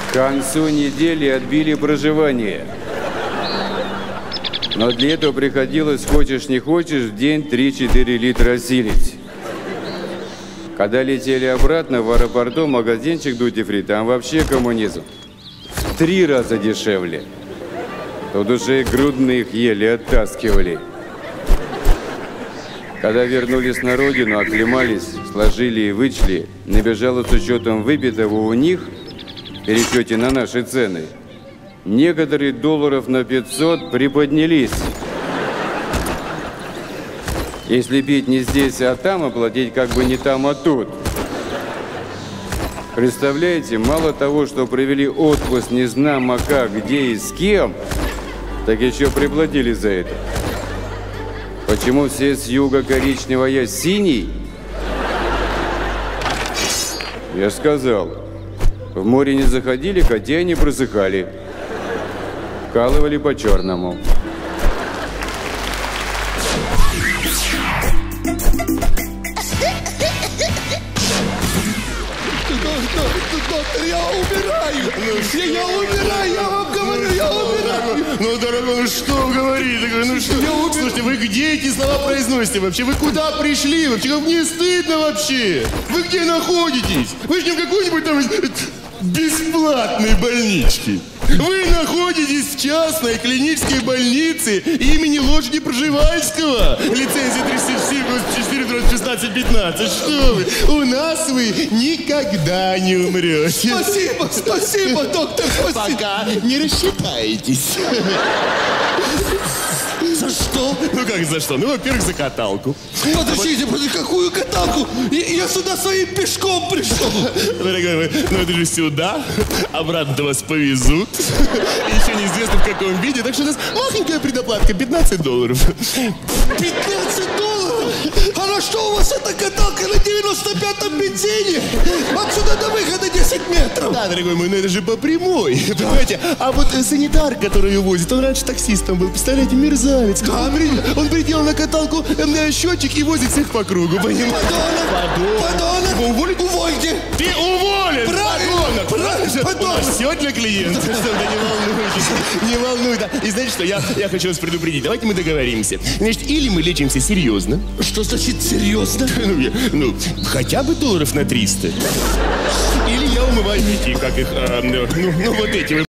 К концу недели отбили проживание. Но для этого приходилось, хочешь не хочешь, в день 3-4 литра осилить. Когда летели обратно, в аэропорту магазинчик дьюти-фри, там вообще коммунизм. В 3 раза дешевле. Тут уже и грудных еле оттаскивали. Когда вернулись на родину, оклемались, сложили и вычли, набежало с учетом выпитого у них, в пересчете на наши цены, некоторые долларов на 500 приподнялись. Если пить не здесь, а там, а платить как бы не там, а тут. Представляете, мало того, что провели отпуск незнамо как, где и с кем, так еще приплатили за это. Почему все с юга коричневый, а я синий? Я сказал, в море не заходили, хотя и не просыхали. Вкалывали по-черному. Доктор, я умираю! Я умираю, я вам говорю, я умираю! Ну, дорогой, ну что вы говорите? Ну что? Слушайте, вы где эти слова произносите вообще? Вы куда пришли вообще? Как мне стыдно вообще! Вы где находитесь? Вы же не в какой-нибудь там бесплатной больничке. Вы находитесь в частной клинической больнице имени лошади Пржевальского. Лицензия 374/16-15. Что вы? У нас вы никогда не умрете. Спасибо, доктор, спасибо. Пока не рассчитаетесь. За что? Ну как за что? Ну, во-первых, за каталку. Подождите, какую каталку? Я сюда своим пешком пришел. Дорогой мой, ну это же сюда, обратно вас повезут. Еще неизвестно в каком виде, так что у нас махонькая предоплатка, $15. 15 долларов? А на что у вас эта каталка на 95-м бензине? Отсюда до выхода 10 метров. Да, дорогой мой, но это же по прямой, понимаете? А вот санитар, который ее возит, он раньше таксистом был, представляете, мерзавец. Да, Он прилетел на каталку, счетчик и возит всех по кругу, понимаете? Подонок! Уволить? Увольте! Ты уволен! Правильно! У нас все для клиента. Что, да не волнуйтесь, не волнуйтесь. И знаете что, я хочу вас предупредить. Давайте мы договоримся. Значит, или мы лечимся серьезно. Что значит серьезно? Ну, хотя бы долларов на 300. Или я умываю эти, как их, вот эти.